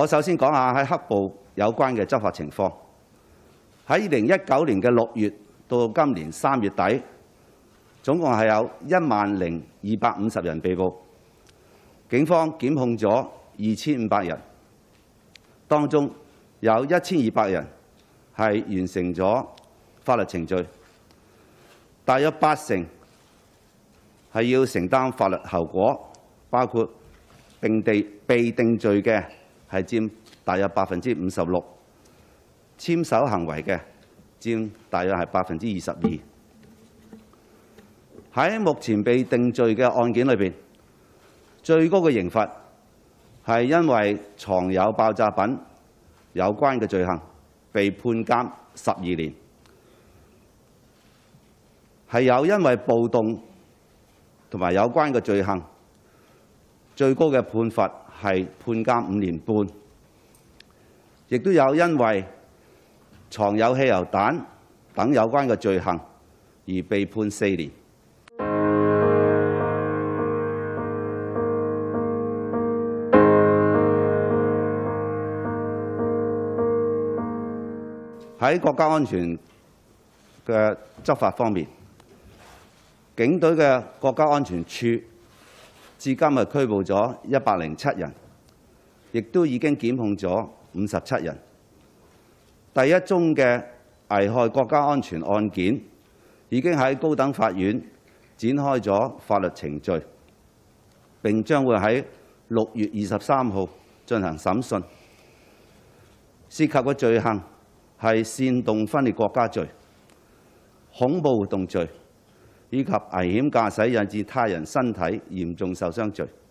我首先講下喺黑暴有關嘅執法情況。喺2019年嘅6月到今年3月底，總共係有10250人被捕，警方檢控咗2500人，當中有1200人係完成咗法律程序，大約80%係要承擔法律後果，包括被定罪嘅係佔大約56%，簽守行為嘅佔大約係22%。喺目前被定罪嘅案件裏邊，最高嘅刑罰係因為藏有爆炸品有關嘅罪行被判監12年，係有因為暴動同埋有關嘅罪行，最高嘅判罰係判監5年半，亦都有因為藏有汽油彈等有關嘅罪行而被判4年。喺國家安全嘅執法方面，警隊嘅國家安全處至今係拘捕咗107人，亦都已經檢控咗57人。第一宗嘅危害國家安全案件已經喺高等法院展開咗法律程序，並將會喺6月23號進行審訊。涉及嘅罪行係煽動分裂國家罪、恐怖活動罪以及危險駕駛引致他人身體嚴重受傷罪。